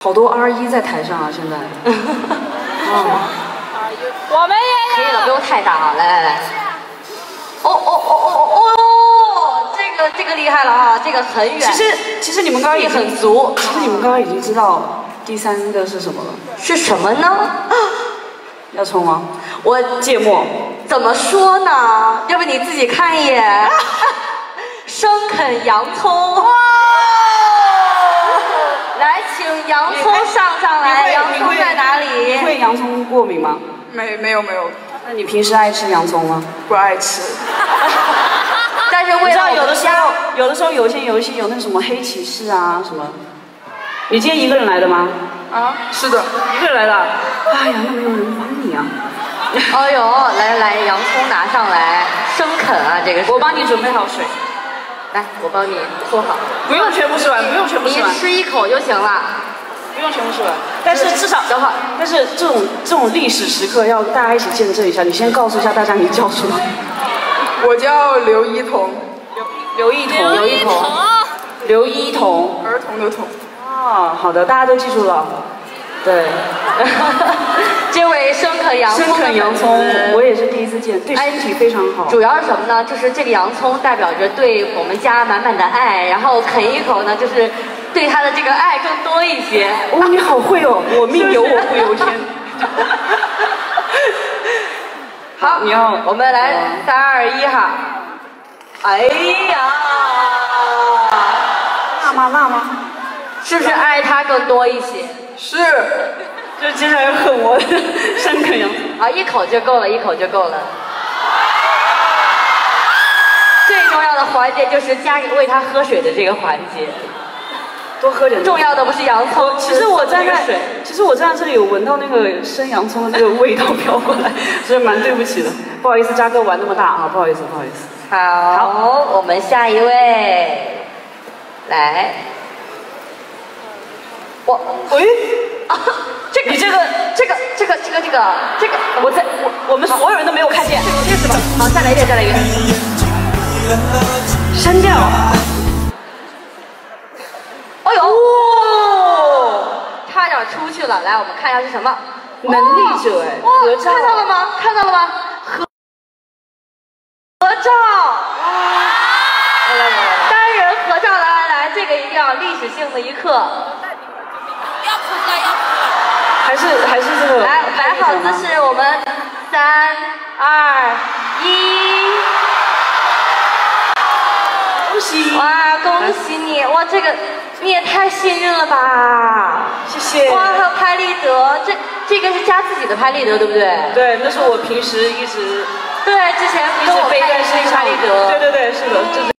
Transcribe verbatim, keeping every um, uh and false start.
好多 R 一在台上啊，现在。哦， 我们也声音都不用太大，来来来。哦哦哦哦哦哦，这个这个厉害了啊，这个很远。 其实其实你们刚刚力很足。 其实你们刚刚已经知道第三个是什么了。 是什么呢？ 要冲吗？ 我芥末。 怎么说呢？要不你自己看一眼。生啃洋葱。哇！来，请洋葱上上来。洋葱在哪里？ 你会洋葱过敏吗？ 没没有没有。 那你平时爱吃洋葱吗？ 不爱吃。 但是为了有的时候，有的时候有些游戏有那什么黑骑士啊什么。你今天一个人来的吗？ 啊，是的， 一个人来的。哎呀，那没有人帮你啊。 哎呦，来来，洋葱拿上来，生啃啊，这个是。 我帮你准备好水。 来，我帮你做好。 不用全部吃完，不用全部吃完。 你吃一口就行了。 不用全部吃完。但是至少，等会儿。但是这种这种历史时刻要大家一起见证一下。你先告诉一下大家你叫什么？ 我叫刘一彤。 刘一彤。 刘一彤。 刘一彤。 儿童的童。 哦，好的，大家都记住了。对。 这位生啃洋葱。 生啃洋葱，我也是第一次见，对身体非常好。 主要是什么呢？就是这个洋葱代表着对我们家满满的爱，然后啃一口呢，就是对他的这个爱更多一些。 哦，你好会哦！我命由我不由天。 好， 你要我们来三二一哈。哎呀， 辣吗？辣吗？ 是不是爱他更多一些？ 是。 就接下来恨我生啃洋葱啊，一口就够了，一口就够了。最重要的环节就是加给喂他喝水的这个环节。 多喝点。 重要的不是洋葱， 其实我站在，其实我站在这里有闻到那个生洋葱的那个味道飘过来，所以蛮对不起的，不好意思，嘉哥玩那么大啊，不好意思，不好意思。 好，好，我们下一位，来。我，喂，啊，这个，你这个，这个，这个，这个，这个，这个， 我在，我我们所有人都没有看见， 这个是吧？好，再来一遍，再来一遍。 删掉。 哎呦，哦，差点出去了。来，我们看一下是什么？ 能力者哎，合照。 看到了吗？看到了吗？合合照。来来来，单人合照，来来来，这个一定要历史性的一刻。 还是还是这个。 来，摆好姿势，我们三二一。 恭喜！ 哇，恭喜你！哇，这个你也太幸运了吧！ 谢谢。 哇，还有拍立得，这这个是加自己的拍立得，对不对？ 对，那是我平时一直。 对，之前跟我拍的是拍立得。 对对对，是的，就是。